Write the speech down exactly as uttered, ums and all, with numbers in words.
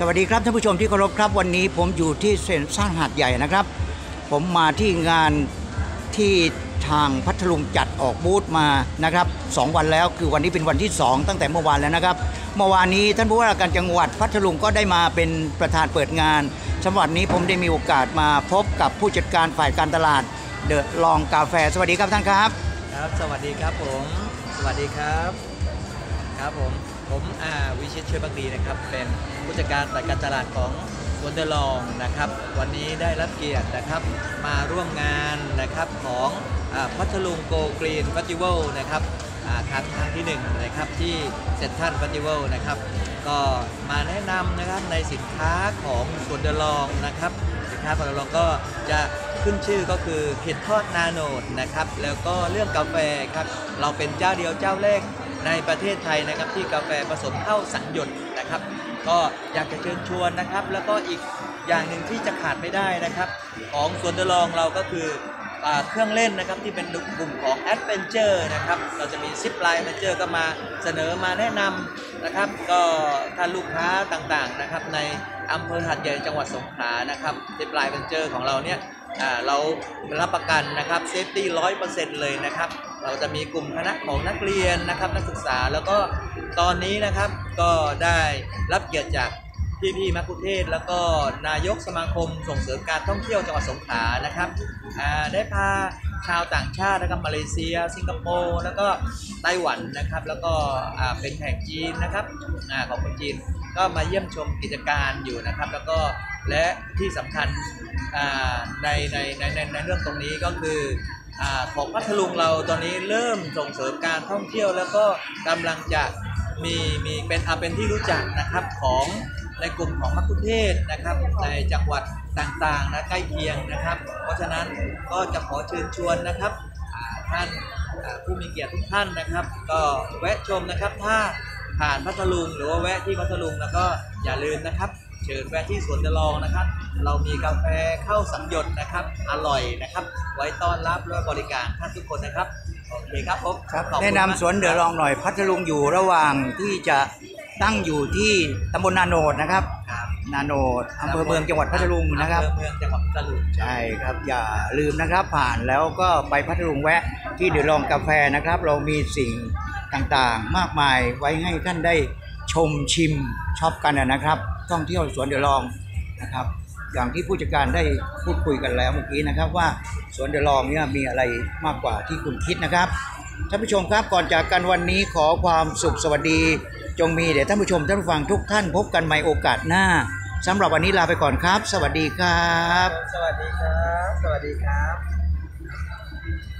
สวัสดีครับท่านผู้ชมที่เคารพครับวันนี้ผมอยู่ที่เซ็นทรัลหาดใหญ่นะครับผมมาที่งานที่ทางพัทลุงจัดออกบูธมานะครับสองวันแล้วคือวันนี้เป็นวันที่สองตั้งแต่เมื่อวานแล้วนะครับเมื่อวานนี้ท่านผู้ว่าราชการจังหวัดพัทลุงก็ได้มาเป็นประธานเปิดงานสำหรับนี้ผมได้มีโอกาสมาพบกับผู้จัดการฝ่ายการตลาดเดอะลองกาแฟสวัสดีครับท่านครับครับสวัสดีครับผมสวัสดีครับครับผมผมอาวิชิตช่วยบักดีนะครับเป็นผู้จัดการฝ่ายการตลาดของสวนเดอะลองนะครับวันนี้ได้รับเกียรตินะครับมาร่วมงานนะครับของพัทลุงโกกรีนเฟสติวัลนะครับครั้งครั้งที่หนึ่งนะครับที่เซ็นทรัลเฟสติวัลนะครับก็มาแนะนำนะครับในสินค้าของสวนเดอะลองนะครับสินค้าของเดอะลองก็จะขึ้นชื่อก็คือเห็ดทอดนาโนดนะครับแล้วก็เรื่องกาแฟครับเราเป็นเจ้าเดียวเจ้าแรกในประเทศไทยนะครับที่กาแฟผสมเข้าสังหยดนะครับก็อยากจะเชิญชวนนะครับแล้วก็อีกอย่างหนึ่งที่จะขาดไม่ได้นะครับของสวนเดอะลองเราก็คือเครื่องเล่นนะครับที่เป็นกลุ่มของแอดเวนเจอร์นะครับเราจะมีซิปไลน์แอดเวนเจอร์ก็มาเสนอมาแนะนำนะครับก็ท่านลูกค้าต่างๆนะครับในอำเภอหาดใหญ่จังหวัดสงขลานะครับซิปไลน์แอดเวนเจอร์ของเราเนี่ยเรารับประกันนะครับเซฟตี้ร้อยเปอร์เซ็นต์เลยนะครับเราจะมีกลุ่มคณะของนักเรียนนะครับนักศึกษาแล้วก็ตอนนี้นะครับก็ได้รับเกียรติจากพี่ๆมัคคุเทศก์แล้วก็นายกสมาคมส่งเสริมการท่องเที่ยวจังหวัดสงขลานะครับได้พาชาวต่างชาตินะครับมาเลเซียสิงคโปร์แล้วก็ไต้หวันนะครับแล้วก็เป็นแขกจีนนะครับของคนจีนก็มาเยี่ยมชมกิจการอยู่นะครับแล้วก็และที่สำคัญในในในในในเรื่องตรงนี้ก็คือของพัทลุงเราตอนนี้เริ่มส่งเสริมการท่องเที่ยวแล้วก็กำลังจะมีมีเป็นอาเป็นที่รู้จักนะครับของในกลุ่มของมัคคุเทศก์นะครับในจังหวัดต่างๆนะใกล้เคียงนะครับเพราะฉะนั้นก็จะขอเชิญชวนนะครับท่านผู้มีเกียรติทุกท่านนะครับก็แวะชมนะครับถ้าผ่านพัทลุงหรือว่าแวะที่พัทลุงแล้วก็อย่าลืมนะครับเชิญแวะที่สวนเดอะลองนะครับเรามีกาแฟเข้าสังหยดนะครับอร่อยนะครับไว้ต้อนรับและบริการท่านทุกคนนะครับโอเคครับผมแนะนำสวนเดอะลองหน่อยพัทลุงอยู่ระหว่างที่จะตั้งอยู่ที่ตำบลนาโนดนะครับนาโนดอำเภอเมืองจังหวัดพัทลุงนะครับอำเภอเมืองจังหวัดพัทลุงใช่ครับอย่าลืมนะครับผ่านแล้วก็ไปพัทลุงแวะที่เดอะลองกาแฟนะครับเรามีสิ่งต่างๆมากมายไว้ให้ท่านได้ชมชิมช็อปกันนะครับท่องเที่ยวสวนเดอะลองนะครับอย่างที่ผู้จัดการได้พูดคุยกันแล้วเมื่อกี้นะครับว่าสวนเดอะลองเนี่ยมีอะไรมากกว่าที่คุณคิดนะครับท่านผู้ชมครับก่อนจากกันวันนี้ขอความสุขสวัสดีจงมีเดี๋ยวท่านผู้ชมท่านผู้ฟังทุกท่านพบกันใหม่โอกาสหน้าสำหรับวันนี้ลาไปก่อนครับสวัสดีครับสวัสดีครับสวัสดีครับ